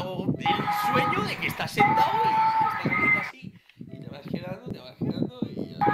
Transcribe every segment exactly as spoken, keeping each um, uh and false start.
dado el sueño de que estás sentado y estás haciendo así. Y te vas quedando, te vas quedando y ya.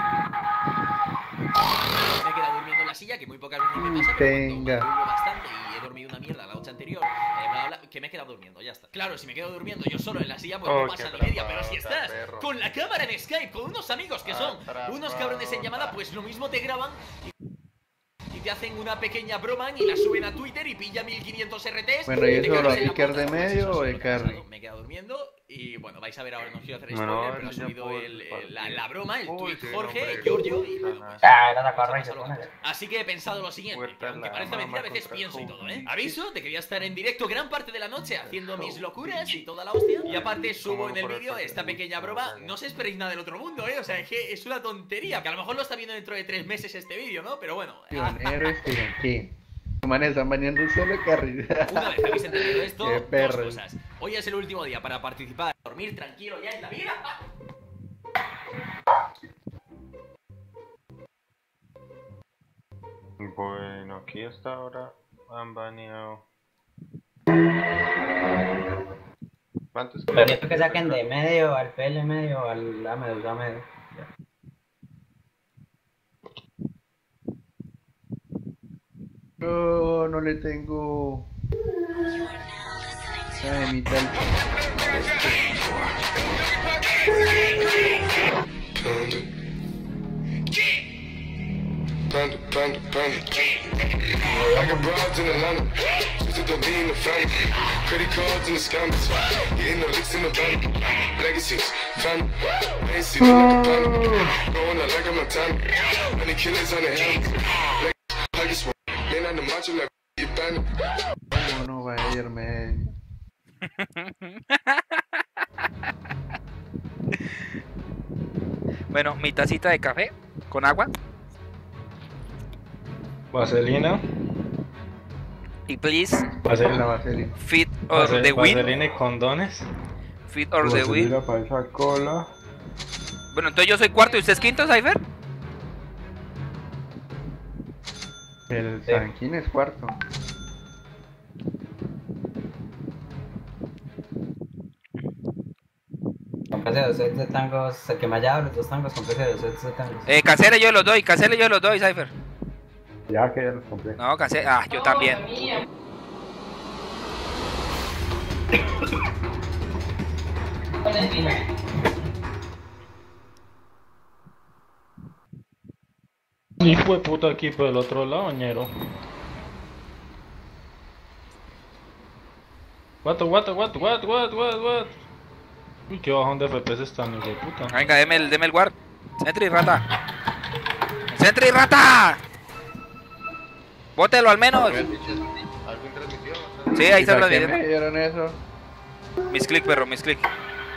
Me he quedado durmiendo en la silla, que muy pocas veces me pasa, pero cuando madrugo bastante y he dormido una mierda la noche anterior, eh, bla, bla, que me he quedado durmiendo, ya está. Claro, si me quedo durmiendo yo solo en la silla, pues oh, no pasa ni media, pero si estás perro. con la cámara en Skype, con unos amigos que son Atrapado. unos cabrones en llamada, pues lo mismo te graban y te hacen una pequeña broma y la suben a Twitter y pilla mil quinientos R Ts. Bueno, ¿y eso lo picar de medio o de carry? Me he quedado durmiendo y bueno, vais a ver ahora, no quiero hacer spoiler, bueno, pero ha subido el, el, la, la broma, el tweet Jorge, Giorgio y bueno, pues, ah, así que he pensado lo siguiente, que aunque parezca mentira, a veces pienso y todo, ¿eh? Aviso de que voy a estar en directo gran parte de la noche haciendo mis locuras y toda la hostia. Y aparte subo en el vídeo esta pequeña broma, no os esperéis nada del otro mundo, ¿eh? O sea, es que es una tontería, que a lo mejor lo está viendo dentro de tres meses este vídeo, ¿no? Pero bueno. Pioneros que aquí. Manes están bañando solo carry. Una vez habéis entendido esto, dos cosas. Hoy es el último día para participar, dormir tranquilo ya en la vida. Bueno, aquí hasta ahora han baneado. ¿Cuántos? Permito que saquen de medio al P L medio al A medio, A medio. No, no le tengo. Ay, mi tal. Panda, panda, panda. I got broads in Atlanta. Just to be in the family. Credit cards in the scammers. Getting the licks in the bank. Legacies, family. Macy's, like a panda. Going out like a Montana. Many killers on the hands. I just want. Then on the macho like you panda. No, no va a irme. Bueno, mi tacita de café con agua. Vaselina. Y please. Vaselina, vaselina. Fit or Vasel, the win. Vaselina y condones. Fit or the win. Para esa cola. Bueno, entonces yo soy cuarto y usted es quinto, Cypher. El Sanquín es cuarto. Comprese dos sets de tangos, el que me haya dado los dos tangos, comprese dos sets de tangos. Eh, cancele yo los doy, cancele yo los doy, Cypher. Ya que ya los compré. No, cancele, ah, yo también. Hijo de puta equipo del otro lado, ñero. What, what, what, what, what, what, what. Uy, qué bajón de F P S están, hijo de puta. Venga, deme el, deme el guard. Sentry, rata. Sentry, rata. Bótelo al menos. Sí, ahí está la video. ¿Me dieron eso? Mis click, perro, mis click.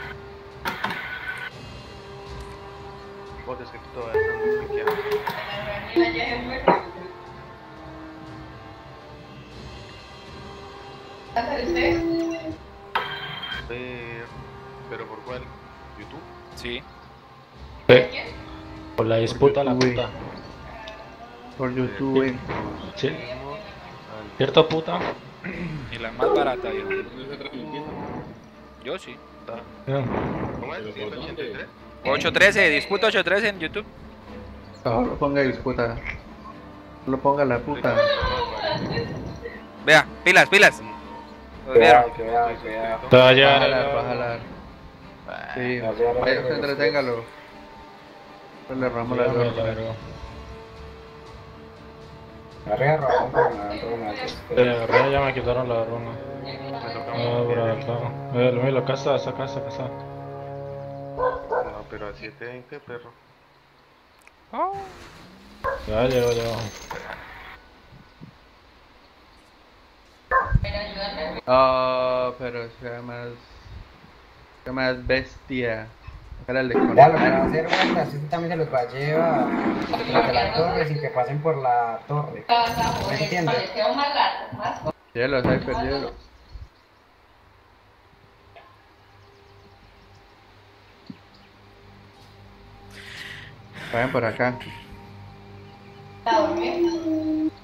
Botes que todavía están cliqueando. Pero por cuál? ¿YouTube? Sí. Sí. Por la disputa la puta. Por YouTube. Sí. ¿Cierto puta? Y la más barata, yo. Yo sí. ¿Cómo es? ¿ciento ochenta y tres? ocho trece, disputa ocho trece en YouTube. No, lo ponga disputa. Lo ponga la puta. Vea, pilas, pilas. ¿Lo vieron? Va a jalar, va a jalar. Sí, vaya, entreténgalo. Pues le ramo la droga. Arriba robamos con la runa. Eh, arriba ya me quitaron la runa. Ah, por acá. Eh, mira, acá está, acá está, acá está. No, pero a siete veinte, perro. Oh. Ya llegó, ya. Oh, pero sea más. Sea más bestia. Era el de con ya, lo que va a hacer, bueno, así también se los va a llevar desde la torre sin que pasen por la torre. ¿Me entiendes? Hielo, Cypher, hielo. Vayan por acá.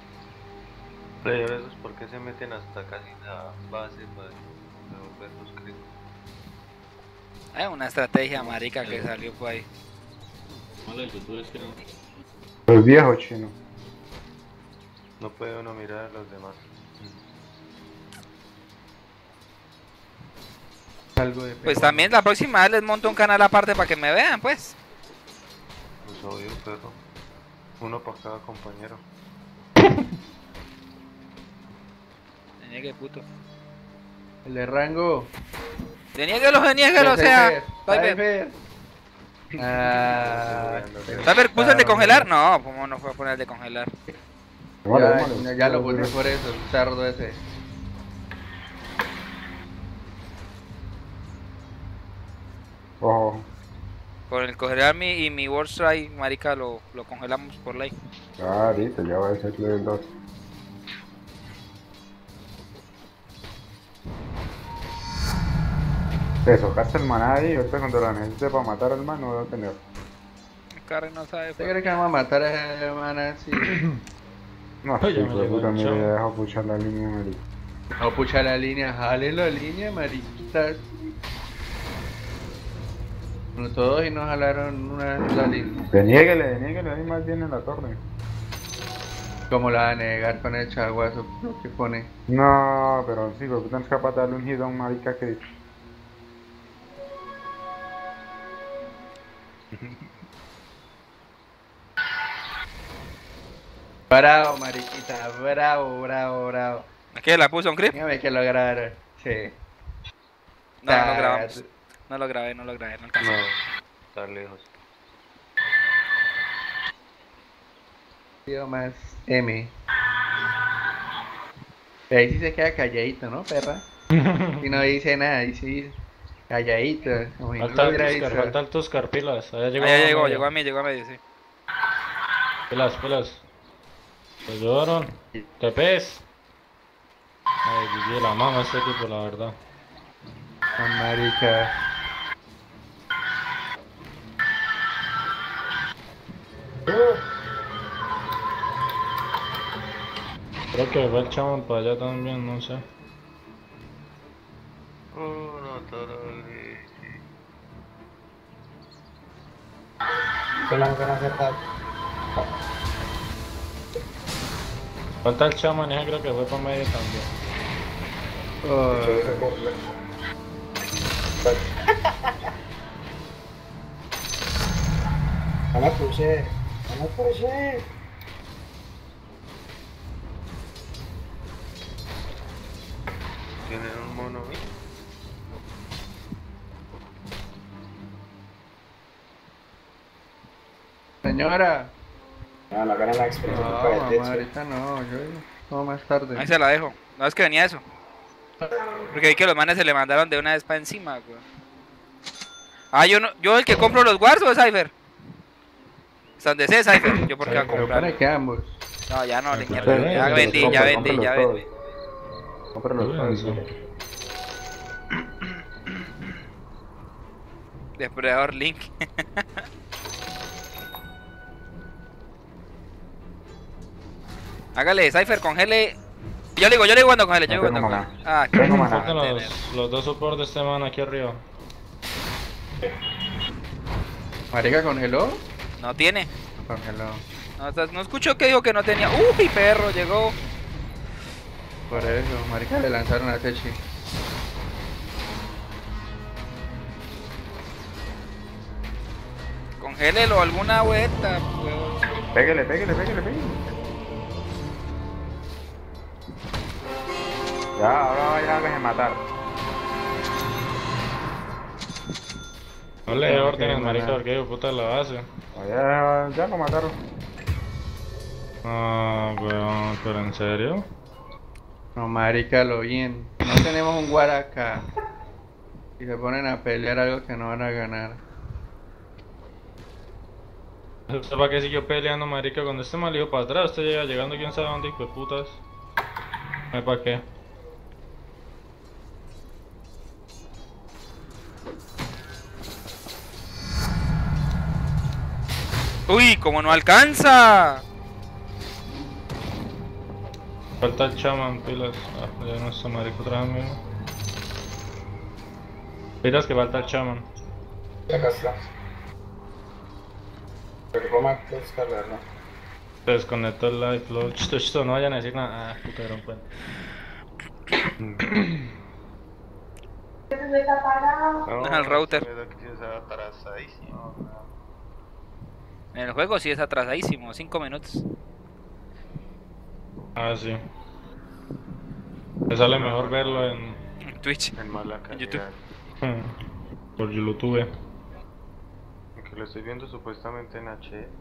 Pero a veces, ¿por qué se meten hasta casi la base para devolver los créditos? Hay una estrategia marica que salió por ahí. Los viejos chinos. No puede uno mirar a los demás. Algo de Pues también la próxima vez les monto un canal aparte para que me vean, pues. Pues obvio, perro. Uno por cada compañero. Deniegue, puto. El de rango. Denieguelo, denieguelo, o sea. Cypher. Ah. Cypher, ¿puso el de congelar? No, ¿cómo no fue a poner el de congelar? Ya, ya, ya lo puse por eso, el cerdo ese. Ojo. Con el congelar mi, y mi World Strike, marica, lo, lo congelamos por ley. Ah, ahorita ya va a ser el dos. Te socaste el maná ahí, ahorita cuando lo necesite para matar al man no va a tener. Mi carro no sabe. ¿Usted cree que vamos a matar a ese man así? No, sí, pues puta, me dejo puchar la línea, marica. Dejo puchar la línea, jale la línea, mariquitas. Uno todos y nos jalaron una la línea. Deníguele, deníguele ahí más bien en la torre. ¿Cómo la va a negar con el chaguazo que pone? No, pero sí, porque no es capaz de darle un hit a un marica que... Bravo, mariquita, bravo, bravo, bravo. ¿Qué? ¿La puso un clip? Dígame que lo grabaron, sí. No, no lo grabamos. No lo grabé, no lo grabé, no alcanzé. No, está lejos. Tío más M. Ahí sí se queda calladito, ¿no, perra? Y no dice nada, ahí sí calladito. Como falta, no el Tuscar, falta el Tuscar, pilas. Allá llegó, Allá llegó, llegó a mí, llegó a medio, sí. Pilas, pilas. ¿Te ayudaron? ¿Te pes? Ay, G G, la mama este tipo, la verdad. Oh, marica. Creo que va el chaman para allá también, no sé. Oh, no, torole. ¿Qué la van a hacer tal? Falta el chaman, ese creo que fue para medio también. Oh. No la puse, no la puse. ¿Tienen un mono ahí? Señora. Ah, la gana la experiencia. No, mamá, ahorita no, yo no más tarde. Ahí se la dejo. No es que venía eso. Porque vi que los manes se le mandaron de una vez para encima, güey. Ah, yo no, yo el que compro los guards o es Cypher. Hasta donde sé Cypher, yo por qué voy a comprar. ¿Para qué ambos? No, ya no, le mierda. Ya vendí, ya vendí, ya vendí. Cómpralos todos. Depredador Link. Hágale, Cypher, congele. Yo le digo, yo le digo cuando congele, yo le digo cuando congele. Ah, qué Faltan los, los dos soportes de este man aquí arriba. ¿Marica congeló? No tiene. Congeló. No, no escuchó que dijo que no tenía. Uy, perro, llegó. Por eso, marica, le lanzaron a Techi. Congélelo alguna vuelta, huevón. Pégale, pégale, pégale, pégale. Ya, ahora ya dejen matar. No le dé órdenes, marica, porque yo puta la base. Ya, ya lo mataron. Ah, weón, pero en serio. No, marica, lo bien. No tenemos un guaraca. Y se ponen a pelear algo que no van a ganar. ¿Usted para qué siguió peleando, marica? Cuando este mal hijo para atrás, usted llega llegando quién sabe dónde, hijo de putas. No hay para qué. Uy, como no alcanza. Falta el chaman, pilas. Ah, ya no está marico otra vez mismo. Pilas que falta el chaman. Acá está. Pero ¿cómo hay que descargarlo? Se desconectó el live flow. Chisto, chisto, no vayan a decir nada. Ah, puta, dieron cuenta. No, el router. Atrasadísimo. En el juego sí es atrasadísimo, cinco minutos. Ah, sí. Me sale mejor verlo en, En Twitch, En mala en YouTube. calidad. por YouTube. Que lo estoy viendo supuestamente en H D.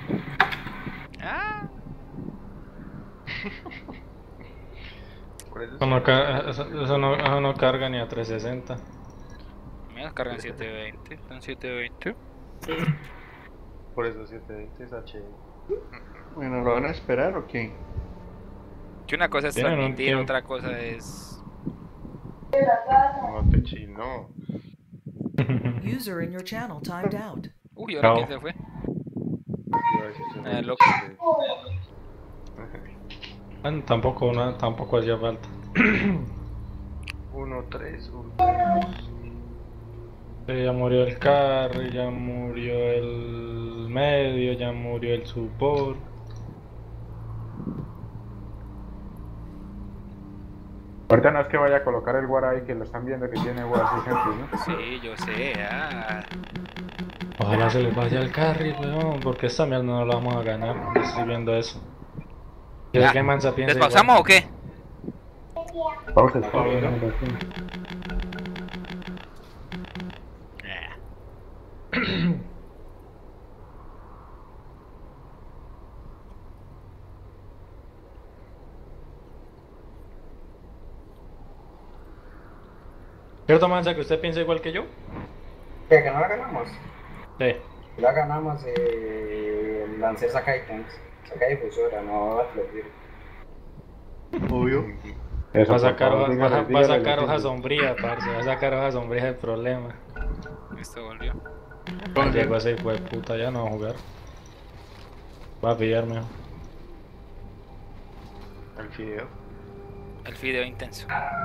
Ah, Por eso Eso no, ca- eso, eso no, eso no carga ni a trescientos sesenta. mira, cargan setecientos veinte, están setecientos veinte. Por eso setecientos veinte es H D. Bueno, ¿lo van a esperar o qué? Que una cosa es Tienen un transmitir, tiempo. otra cosa es... No te chino. User in your channel timed out. Uy, ¿ahora Chao. quién se fue? Iba a decir eso, Eh, no, loco. Bueno, tampoco, no, tampoco hacía falta. uno tres uno. Sí, ya murió el carry, ya murió el medio, ya murió el support. Ahorita no es que vaya a colocar el War ahí, que lo están viendo que tiene War así, ¿no? Sí, yo sé, ah. Ojalá se les vaya el carry, weón, porque esta mierda no la vamos a ganar. Yo estoy viendo eso. Yo sé Ya. que Mansa piensa ¿Despausamos o qué? Pausa, ¿Cierto, Mansa, que usted piensa igual que yo? ¿Que, que no la ganamos? Sí. La ganamos, eh, el Lancer saca ítems, saca difusora, no va a flotir. Obvio. Va a sacar, va, va a- va a sacar hoja sombría, parce. Va a sacar hoja sombría del problema. Esto volvió. Llegó ese hijo de puta, ya no va a jugar. Va a pillarme. El fideo. El video intenso.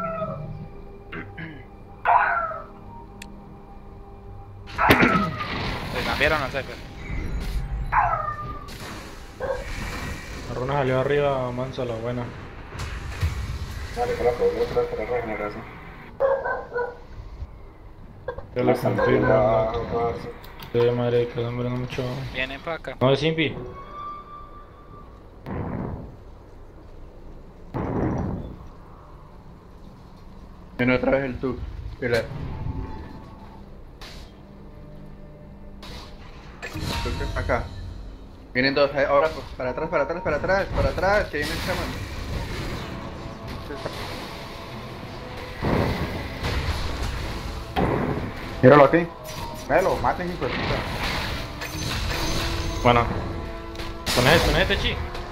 ¿Se cambiaron o no sé? La runa salió arriba, Mansa, la buena. Vale, con la otra vez para regeneración. Yo le Hasta confirmo. la- no. Sí, madre, que hombre no mucho. Vienen para acá. No, es Simpi. Viene otra vez el tub. Mira. Acá. Vienen dos, eh, ahora pues, para atrás, para atrás, para atrás, para atrás, que viene el chaman. Míralo aquí. Míralo, maten hijo de puta. Bueno. Con este, con este, chi.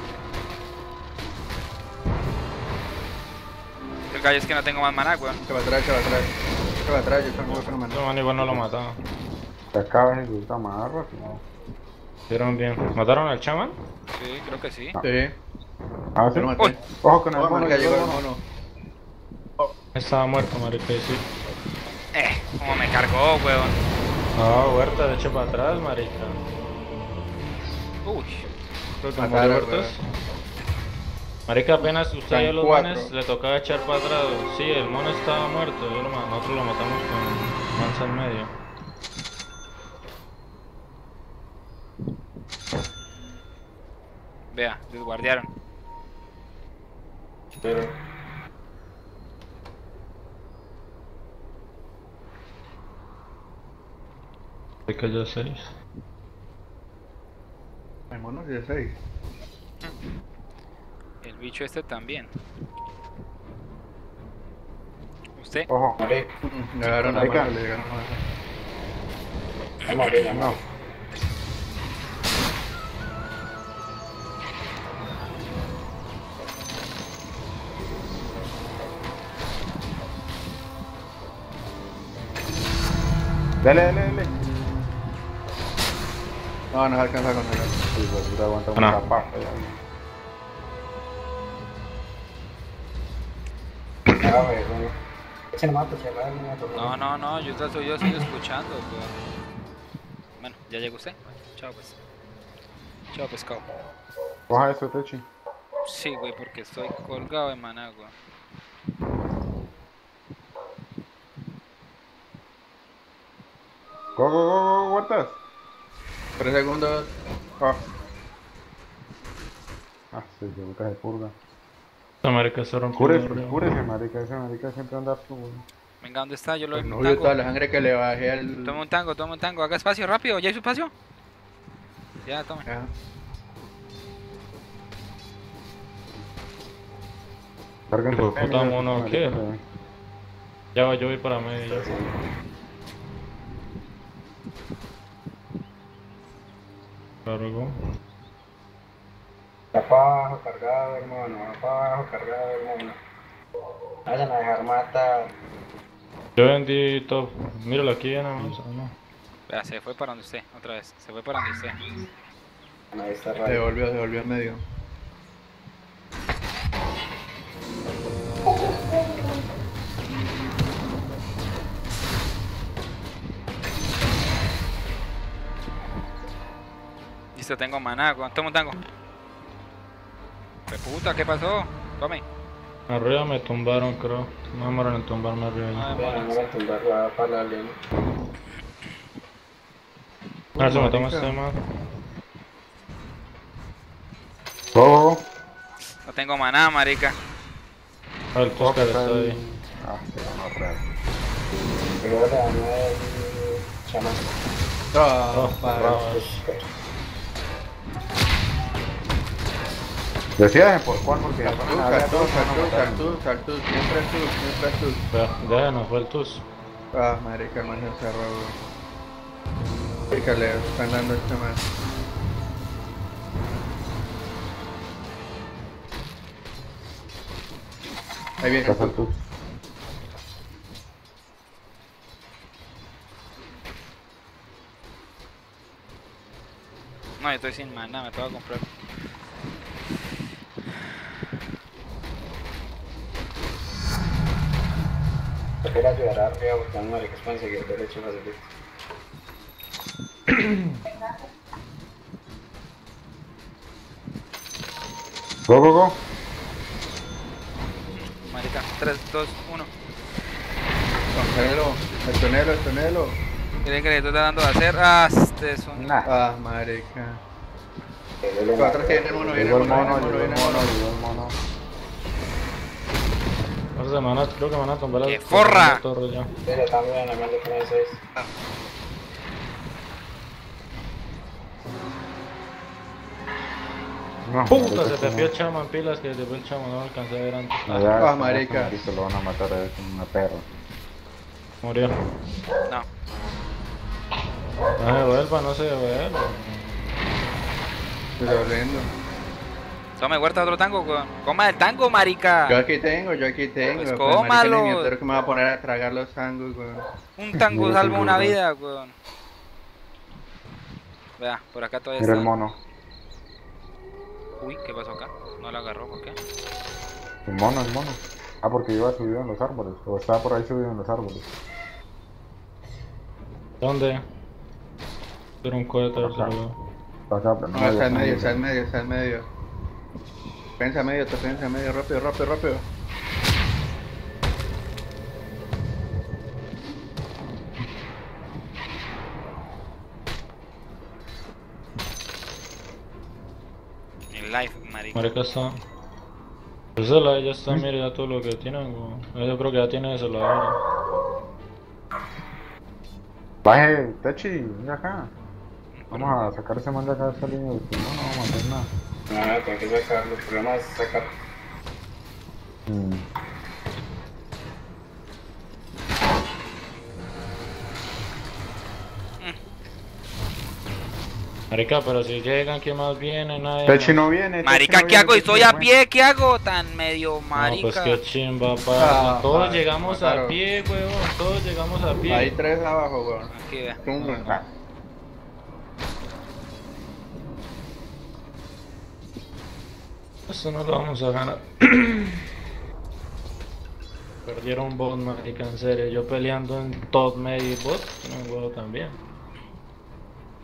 El gallo es que no tengo más maná, weón. Se va atrás, se va atrás. Se va atrás, yo tengo que no No, man, igual no lo mataba. Se acaba de gusta más rápido. Hicieron bien. ¿Mataron al chaman? Sí, creo que sí. Sí. Ah, sí. Uy. Ojo con el Oh, mono, ya ya llegó llegó el el mono. Estaba muerto, marica, y sí. Eh, como me cargó, weón. No, Huerta, de hecho para atrás, marica. Uy. Creo que Mataron, murió Huertas. Marica, apenas usted Están y a los cuatro. manes le tocaba echar para atrás. Sí, el mono estaba muerto. Yo lo ma- nosotros lo matamos con Mansa en medio. Vea, desguardiaron. Pero, Se cayó seis. El mono es de seis. El bicho este también. ¿Usted? Ojo. morí, Le agarraron la Marica. mano, le llegaron a me morí, me No. morí. Dale, dale, dale. No, no se alcanza con el. Sí, pues puta, aguanta Ah, no. mucha paja ya. Ah, güey, bueno. Echen más, pues, ya, vale, me tocó. No, no, no, yo te estoy, yo estoy escuchando, weón. Bueno, ya llegó usted. Chao pues. Chao pescado. Coja eso, Techi. Sí, güey, porque estoy colgado de Managua. Go, go, go, go, ¿guardas? Tres segundos. Ah. Ah, sí, de boca de purga. Esta marica se rompió. Cúrese, cúrese, marica. Ese marica siempre anda su, güey. Venga, ¿dónde está? Yo lo Pues doy no un vio tango. toda la sangre que le bajé al... Toma un tango, toma un tango. Haga espacio, rápido. ¿Ya hay su espacio? Ya, tome. Ya. Carguen Hijo de de puta mí, mono, marica, ¿qué? le- Ya va, yo voy para medio. Ya. Cargo. Va para abajo, cargado, hermano. Va para abajo, cargado, hermano. Vayan a dejar matar. Yo vendí top. Míralo aquí, nada más. No. Vea, se fue para donde usted, otra vez. Se fue para donde usted. Ahí está Se raro. devolvió, se devolvió en medio. Listo, tengo maná. Toma un tango. ¡Qué puta! ¿Qué pasó? Tome. Arriba me tumbaron, creo. No demoran en tumbarme arriba. Ah, Bueno, no bueno. me tumbar la para la línea. A ver si me tomo este man. Go, go, go. No tengo maná, marica. A ver, el Toscar está ahí. Ah, sí, no, real. Pero le dañé el chamán. Ah, Oh, para. bravo. Decían por cuál, porque Cartus, cartus, cartus, cartus, cartus, siempre es tú, siempre es tú. Vea, déjanos, fue el tus. Ah, marica, el man se encerró, güey. Marica, le están dando este man. Ahí viene Casa tú. tú. No, yo estoy sin maná, me tengo que comprar. Te quiero ayudar arriba porque no maricas pueden seguir derecho facilito. Go, go, go. Marica, tres, dos, uno. Tonelo, el tonelo, el tonelo. ¿Quieren que le estoy tratando de hacer? Ah, este es un... Nah. Ah, marica. Eh, Atrás que viene el mono, viene Llegó el el mono, mono, viene el llegó mono, el viene mono, el mono. llegó el mono. Ahora se van a, creo que van a tumbar ¡Qué la forra! la torre ya. Pero también, además de poner seis. No, Puta, ahorita se te sí, fue el chamo en pilas que se fue el chamo, no lo alcancé a ver antes. no. Ya, Ah, este marica. marica lo van a matar a como una perra. Murió. No. No se vuelva, no se vuelva. Estoy doliendo. Tome huerta otro tango, weón. Coma el tango, marica. Yo aquí tengo, yo aquí tengo. Pues pero marica, cómalo. ni mientras que me va a poner a tragar los tangos, weón. Un tango Mira, salva sí, una sí, vida, weón. Vea, por acá todavía Mira el está. mono. Uy, ¿qué pasó acá? No la agarró, ¿por qué? El mono, el mono. Ah, porque iba subido en los árboles. O estaba por ahí subido en los árboles. ¿Dónde? Era un cohete, a ver si Acá. lo veo. Acá, pero No, no, está en ya medio, no, está en medio, está en medio. Pensa medio, te pensa medio, rápido, rápido, rápido. En live, marica. Marica está. Pues esa la ya está, mire ya todo lo que tienen, weón. Yo creo que ya tiene eso la hora. Baje, Techi, venga acá. Vamos a sacar ese man de acá de esta línea, porque no, no vamos a hacer nada. No, tengo que sacarlo. El problema es sacar. Mm. Marica, pero si llegan, ¿quién más viene? Nadie. Techi más. no viene. Techi Marica, no ¿qué hago? viene, Estoy Techi a no pie, ¿qué hago? Tan medio No, marica. pues qué chimba, pa. Ah, Todos pa, llegamos a mataron. pie, weón. Todos llegamos a pie. Hay tres abajo, weón. Aquí, vea. Tum, ah. Esto no lo vamos a ganar. Perdieron bot, marica, en serio. Yo peleando en top, medio y bot, no juego tan bien.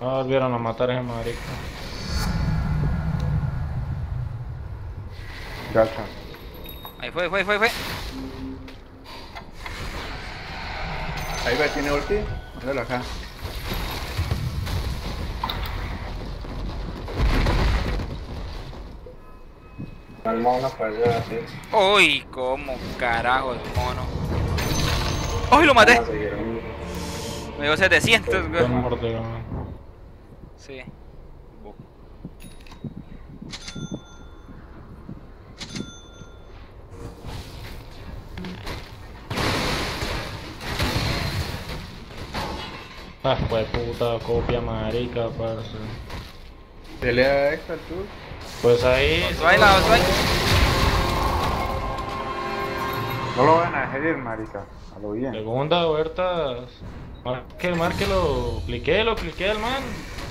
No volvieron a matar a ese marica. Gacha. Ahí fue, fue, fue, fue. Ahí va, tiene ulti. Mándalo acá. El mono para allá, sí. Uy, cómo carajo el mono. ¡Uy, lo maté! Me dio setecientos, güey. Sí. Ah, pues puta copia marica, parce. Pelea esta tú. Pues ahí. Otro ahí, la otro ahí. No lo van a herir, marica. A lo bien. Segunda, huertas. Marque, márquelo. Cliquélo, cliqué al man.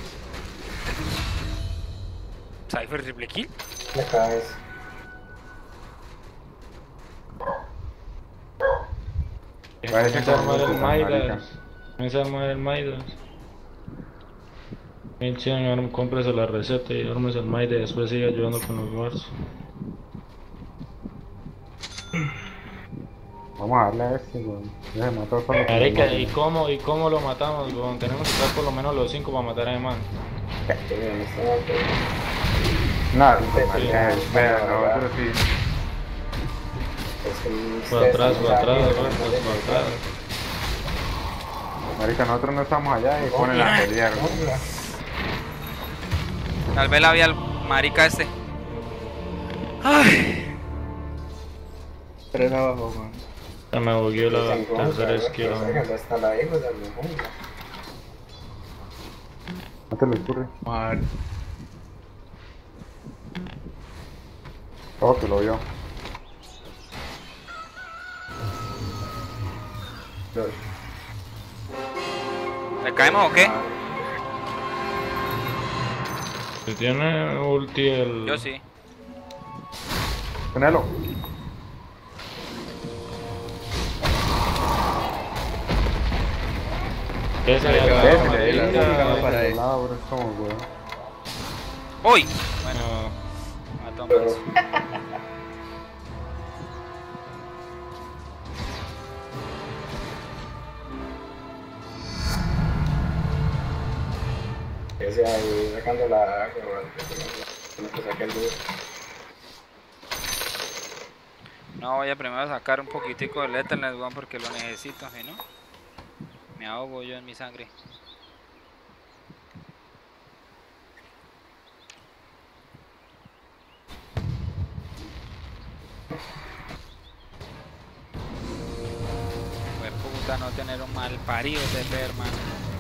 Cypher triple kill. Le caes. Comienza a armar el Maidas. Comienza a armar el Maidas. mil cien, cómprese la receta y armes el Maidas y después sigue ayudando con los guards. Vamos a darle a este, weón. Deje matar con los Marica, ¿y cómo, ¿y cómo lo matamos, weón? Tenemos que estar por lo menos los cinco para matar a ese man. Nada, marica, vean, nosotros sí. Por atrás, por atrás, por atrás. Marica, nosotros no estamos allá y ponen la pelea, weón. Tal vez la vi al marica este. Ay. Tres abajo, weón. Ya me bugueó la tercera esquina. No te lo ocurre. Vamos a ver. Oh, te lo vio. ¿Le caemos o qué? Si tiene ulti el... Yo sí. Ponelo. ¿Qué se le Ese, va le di la marica? última para el lado, bro, es como, weón. ¡Uy! Bueno, Mató un brazo. Ese ahí sacando la agua, que saque el duro. No, voy a primero sacar un poquitico del Ethernet, weón, porque lo necesito, si no me ahogo yo en mi sangre. Pues puta, no tener un mal parido de ver, hermano.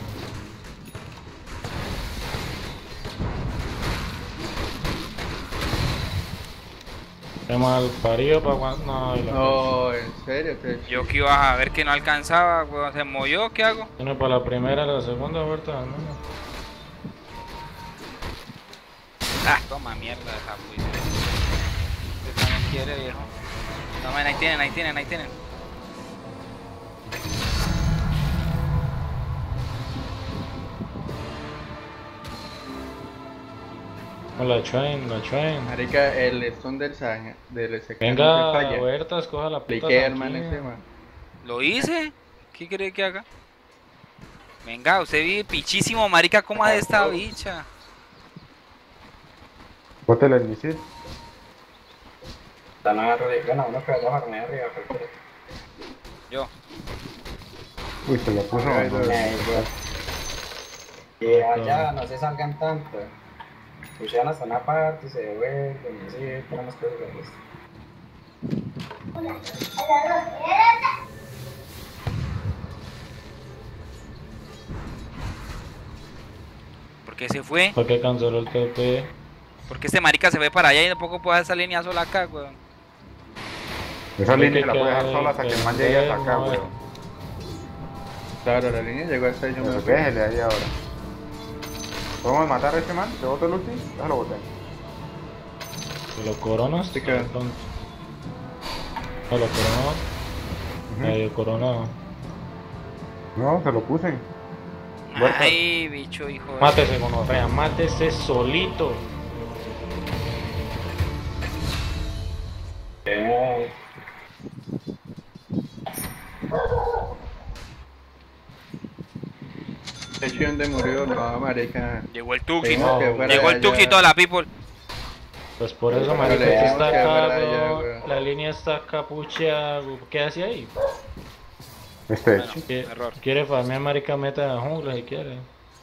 qué mal parido para cuando... No, y la No, en serio, que Yo que iba a ver que no alcanzaba, weón, se movió, ¿qué hago? tiene para la primera y la segunda vuelta, ¿no? Ah, toma mierda de esa pues. Usted también quiere, viejo. Tomen, ahí tienen, ahí tienen, ahí tienen. No, la traen, la traen. marica, el stun del Saja, del S K Venga, falla. huertas, coja la puta Apliqué, hermano, tranquila. ese, man. ¿Lo hice? ¿Qué cree que haga? Venga, usted vive pichísimo, marica, ¿cómo es esta bicha? Bótele el misil. Están arriba, bueno, uno que vaya a farmear arriba, cualquiera. Yo. Uy, se lo puso. Ay, no, no. Y allá no se salgan tanto. Pusieron hasta una parte y se devuelven y así, tenemos que jugar esto. ¿Por qué se fue? ¿Por qué canceló el T P? Porque este marica se ve para allá y tampoco puede esa línea sola acá, weón. Esa Porque línea la puede dejar que- sola hasta que el man que llegue hasta acá, no, weón. Claro, la línea llegó hasta ahí, yo me Pero lo quedé. déjele ahí ahora. ¿Podemos matar a ese man? ¿Te boto el ulti? Déjalo botar. ¿Se lo coronas? Sí, claro. ¿No lo coronó? Ujú. Medio coronado. No, se lo puse. Ay, bicho, hijo. Mátese, gonorrea, mátese solito. Eh. ¿De dónde murió? No, marica. Llegó el Tuxi, no, llegó el Tuxi y toda la people. Pues por eso, marica, que está acá, bro. La línea está acá, pucha. ¿Qué hace ahí? Este Bueno, ¿Quiere, error. quiere farmear, marica, meta de jungla si quiere.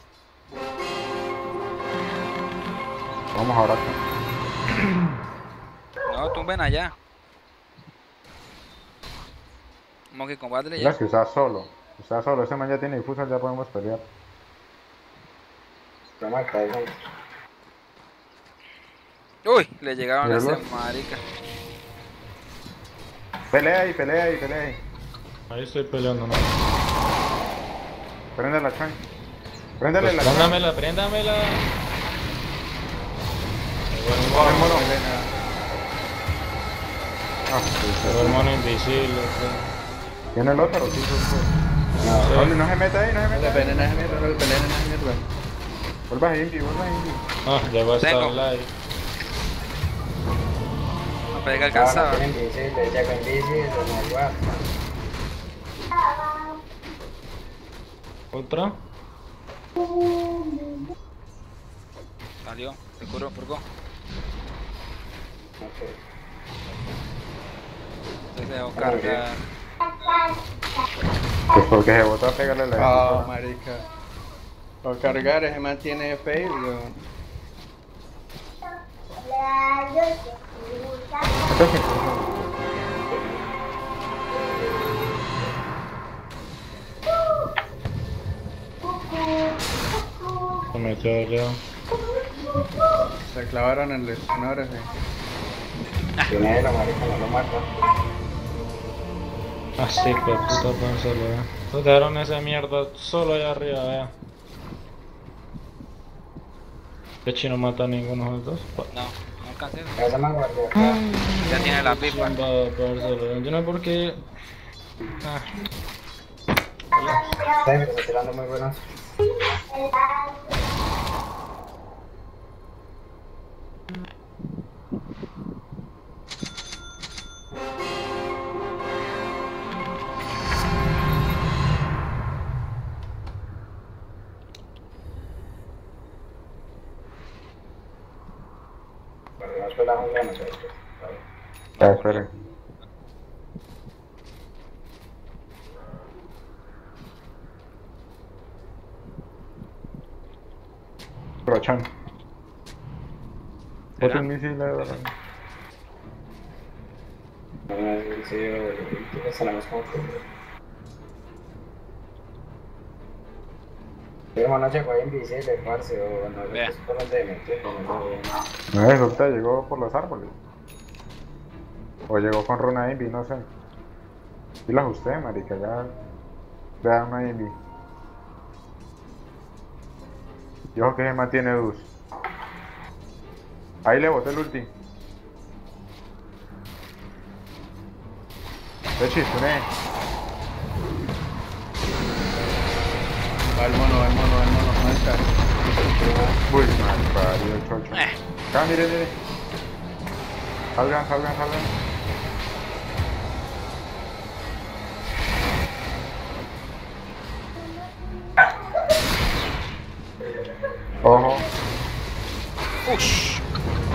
Vamos ahora acá. No, tumben allá. Como que combate Mira, ya. si está solo. Está solo, ese man ya tiene difuso, ya podemos pelear. Toma acá, eso. Uy, le llegaron a ese Míralo. marica. Pelea ahí, pelea ahí, pelea ahí. Ahí estoy peleando, ¿no? Prende la chan. Préndele Pues la chan. préndamela, préndamela. Corre, mono. Ah, Pero el mono invisible, bro. ¿Tiene el otro? Sí, sí, sí. No, No, no se mete ahí, no se No mete le ahí. peleen a esa mierda, no le peleen a esa mierda. Vuelva a Indy, vuelva a Indy. Ah, llegó hasta Tengo. el live. No pega no, alcanzaba. no tiene invisible, llega invisible, no guarda. ¿Otra? Salió, se curó, purgó. Okay. Se dejó cargar. Pues porque se botó a pegarle la Ah, difusa. marica. Por cargar, ese man tiene fail, weón. Se metió allá. Se clavaron el lesionador ese. Tiene la marica, no lo mata. Ah, sí, que puta pensalo, eh. Entonces dejaron esa mierda solo allá arriba, vea. ¿Qué chino mata a ninguno de los dos? No, no alcancé. Esa man guardia acá. Ya tiene la pipa. Chimba, parcero. Yo no sé por qué. Ah. Está bien, está tirando muy buenos. Bueno, no espera un gano, ¿sabes? Ya, espere. Rochan. ¿Será? Otro misil, la verdad. No, en serio, esa la más como que... Mi hermano llegó ahí invisible, parce, o no Vea. sé por dónde metió, no lo veo. No, eso ahorita llegó por los árboles. O llegó con runa Invi, no sé. Y la ajusté, marica, ya. Vea una Invi. Y ojo que se mantiene Dus. Ahí le boté el ulti. Echi, suné. Va el mono, va el mono, va el mono, no está. Uy, mal parió el chocho. Eh. Acá, mire, mire. Salgan, salgan, salgan. Ojo. Ush.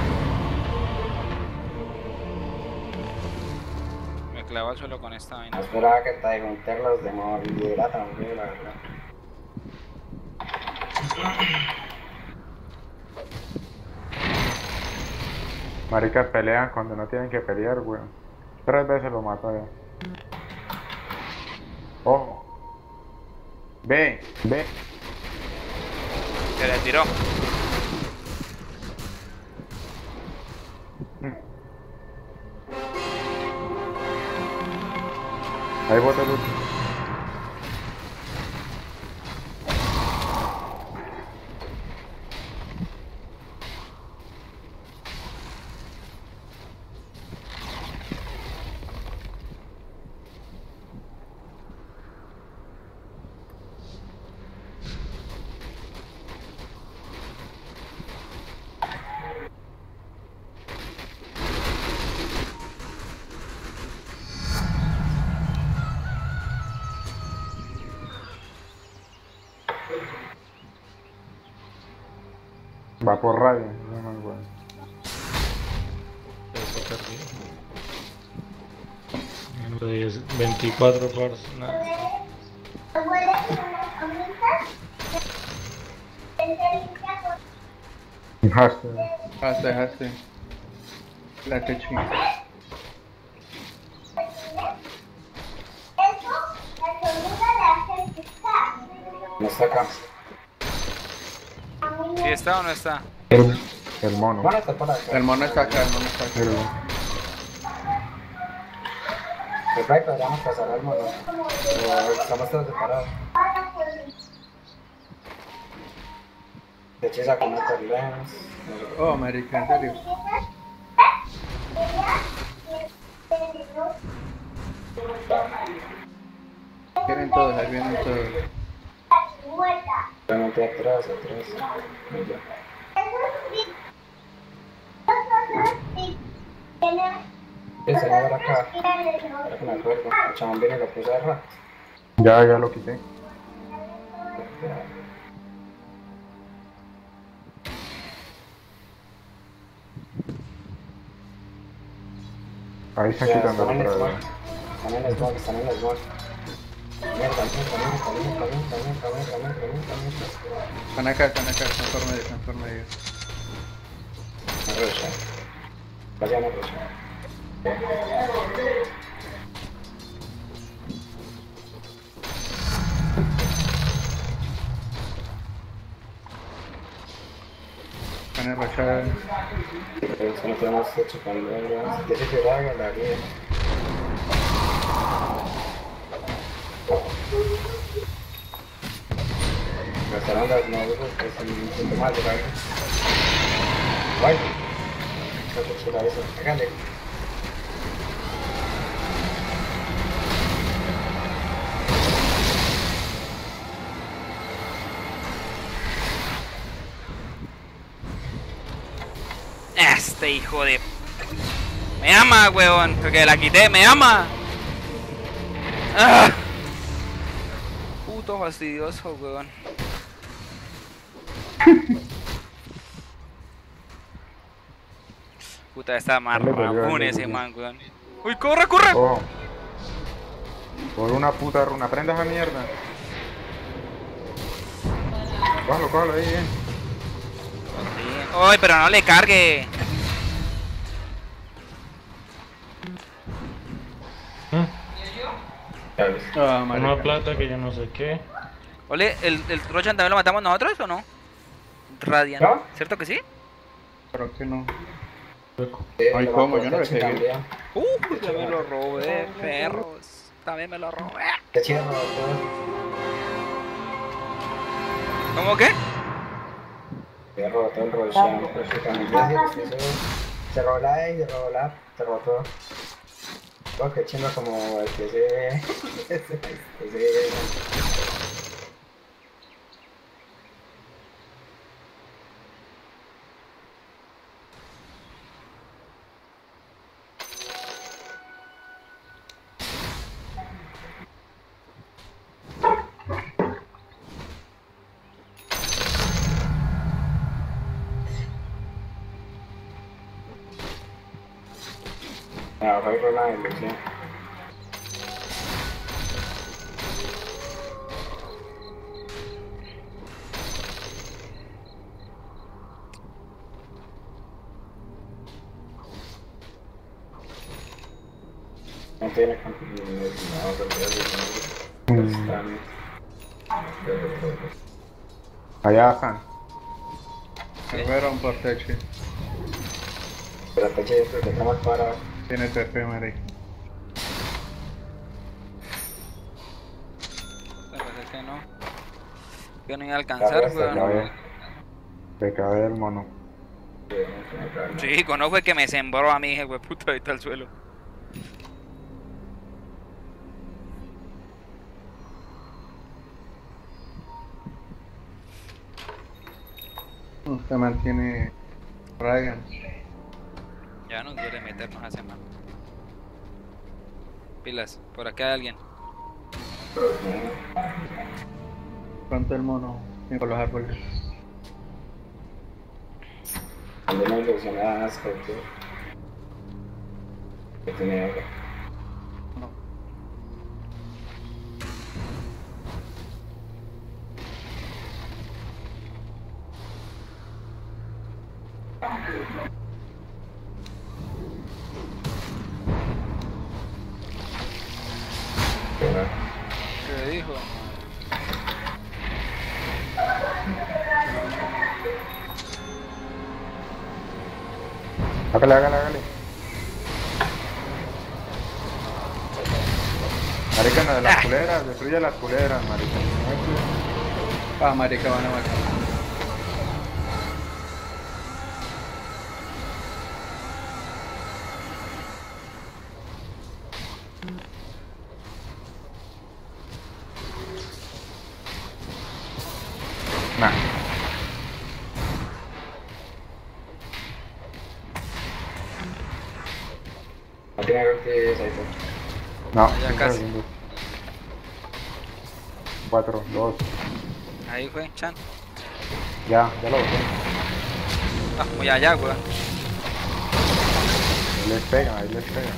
Me clavo al suelo con esta vaina. No esperaba que Tygunter los demoliera también, la verdad. Maricas pelean cuando no tienen que pelear, weón. Tres veces lo mató ya. Ojo. Ve, ve. Se le tiró. Ahí bota el ulti. Va por radio, no me acuerdo. veinticuatro personas. Hashtag. Hashtag, hashtag. La que chinga. No está acá. ¿Sí está o no está? El, el mono. Bueno, está por acá. El mono está acá, el mono está acá. Pues ahí podríamos pasar al mono. O estamos todos separados. De hecho, saco una torlens. Oh, marica, en serio. Vienen todos, ahí vienen todos. Realmente atrás, atrás. El señor acá. Ahora que me acuerdo. El chamán viene y lo puse de rato. Ya, ya lo quité. Ahí está quitando otra vez. Están en el small, están en el small. Mierda, mierda, mierda, mierda, mierda, mierda, mierda, mierda, mierda, mierda. Están acá, están acá, están por medio, están por medio. Me rocha. Vaya, me rocha. Van a rachar. Pero si no tenemos hecho con el... Dice que va a ganar bien. Gastaron las novelas, que es un punto más de algo. Guay. No te chula eso. Hágale. Este hijo de... Me ama, weón, porque la quité, me ama. ¡Ah! Puto fastidioso, weón. Puta, está marrabún ese man, weón. ¡Uy, corre, corre! Oh. Por una puta runa, prenda esa mierda. Cójalo, cójalo ahí, eh. ¡Uy, pero no le cargue! Ah, Una plata que yo no sé qué. Ole, ¿el, el Rochan también lo matamos nosotros o no? Radiant, ¿No? ¿cierto que sí? Pero que no. Eh, Ay, lo ¿cómo? va a Yo no lo poner sé. también. Uh, también lo robé, perros. También me lo robé. Qué chido, todo. ¿Cómo qué? Se robó todo el Roshan, prácticamente. Eso, se robó la E y se robó la A, se robó todo. Oh, qué chingo como el que se... ese... ese... Ah, voy a rolar el sí. No tiene continuidad, no, están... Allá están. Se fueron por techo. Pero el techo ya está más parado. Tiene T P, marica. Parece que no. Yo no iba a alcanzar, Se weón. cabe. Se cabe el mono. Sí, no fue que me sembró a mí, dije, we puta, ahí está el suelo. Se mantiene Ryan. Ya nos duele meternos a ese man. Pilas, por acá hay alguien. Pronto el mono con los árboles. Cuando no ilusionadas, creo que... que tenía algo. ¿Qué dijo? Hágale, hágale, hágale. Marica, no, de las culeras, destruye las culeras, marica. Ah, marica, van a matar. Nah. No tiene que esa idea. No, Ya casi. cuatro, dos. Ahí fue, Chan. Ya, ya lo boté. Ah, muy allá, weón. Ahí les pega, ahí les pega.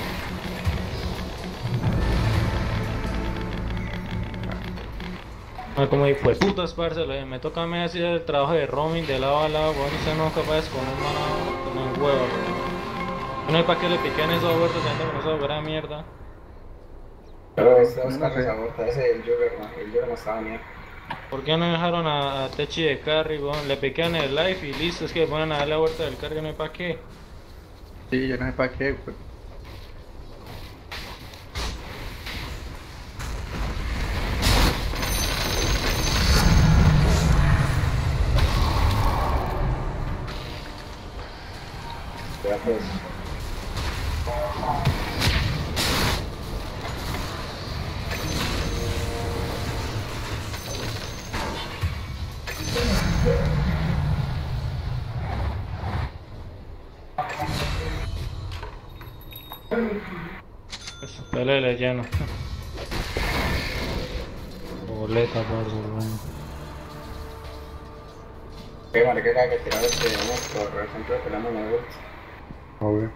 Ah, como hijo de putas, parce, me toca a mí hacer el trabajo de roaming de lado a lado, weón, y se no capaz con un mano, con un huevo. No hay para qué le piquen esos huertos, gente con esa buena mierda. Pero este dos carros aborta, ese es el Jugger, ¿no? El Jugger no estaba ni. ¿Por qué no dejaron a, a Techi de carry, weón? Le piquean el life y listo, es que ponen a darle la vuelta del carry, no hay para qué. Sí, yo no sé para qué, pues. Ya pues. Eso, pelele lleno. Boleta, parce, weón. Qué marica que hay que tirar este monstruo, por ejemplo, pelamos la vuelta. Obvio.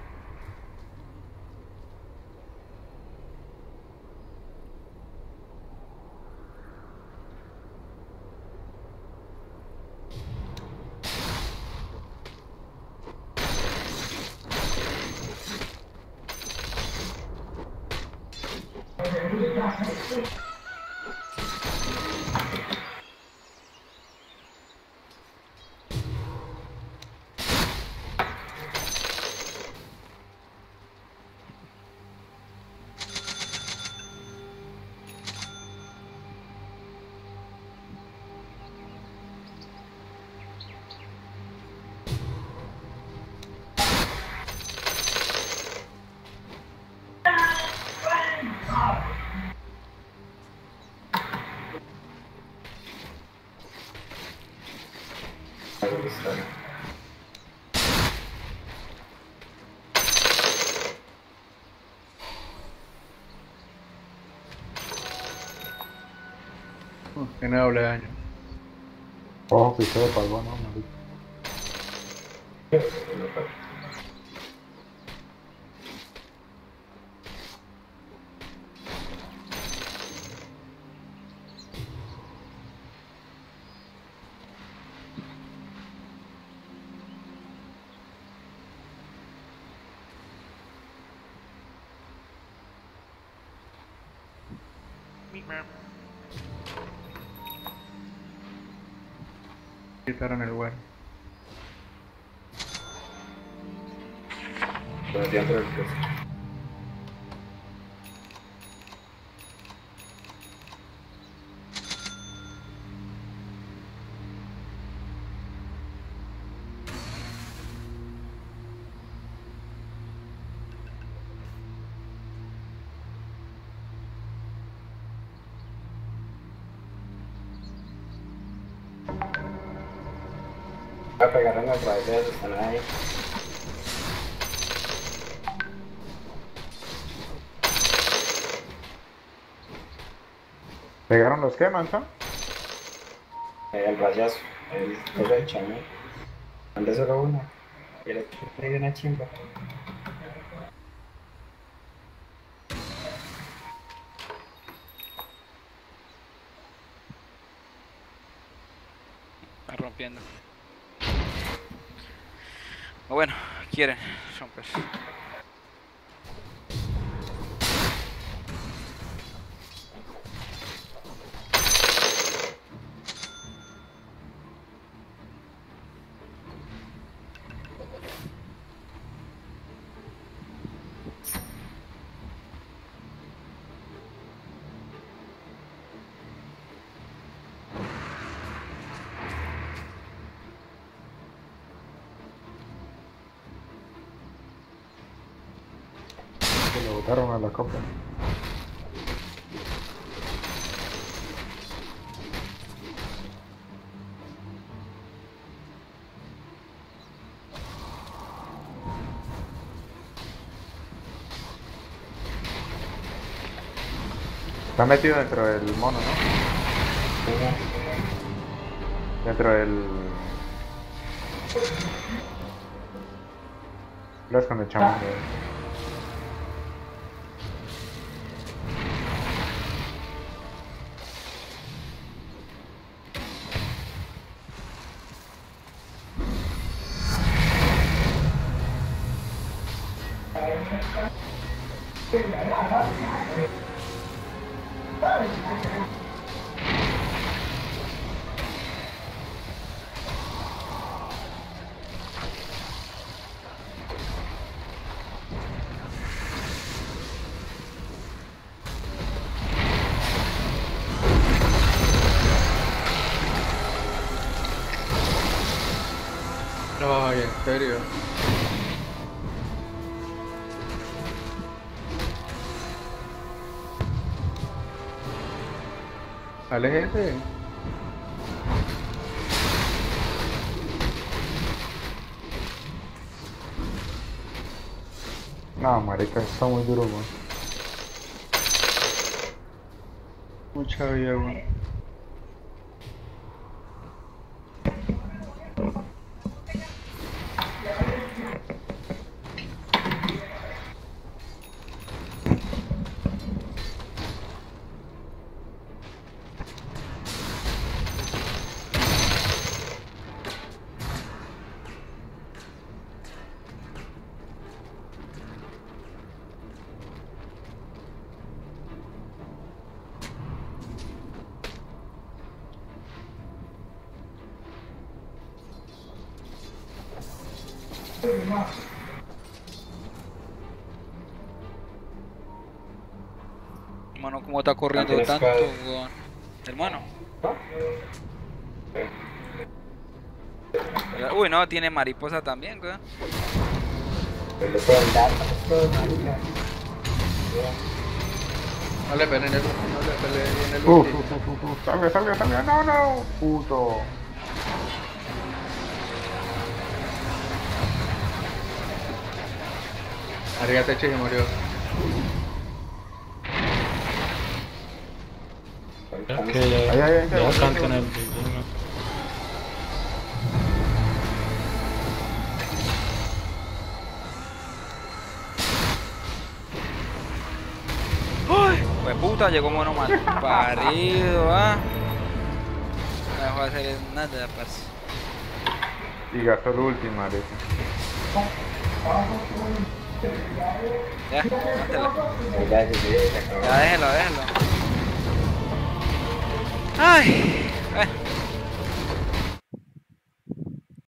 Uh, tiene doble daño. Ojo, que se de palma, no, marica. Quitaron el lugar. Pero ya entró el precio. Voy a pegar en las raíces, están ahí. ¿Pegaron los que, mancha? Eh, el rayazo, el cosa del chamé. Antes solo uno. Y le traigo una chimba. Está rompiendo. O bueno, quieren romper. Le botaron a la copa. Está metido dentro del mono, ¿no? Dentro del... Los cuando echamos de... Ay, en serio. Aléjese. No, marica, está muy duro, man. Mucha vida, man. Hermano, ¿cómo está corriendo tanto, weón? Hermano. Uy, no, tiene mariposa también, weón. No le peleen eso, no le peleen en el ulti. Uf, uf, uf, uf, salga, salga, salga, no, no, puto. Arriba techo y murió. Ok, ya, Ahí, ahí, ahí, ya ahí, cantan ahí. el video. Pues puta, llegó mono mal parido, ah. No dejó de hacer nada, parce. Y gastó el último, marica. Ya, mátela. Ya, déjelo, déjelo. Ay.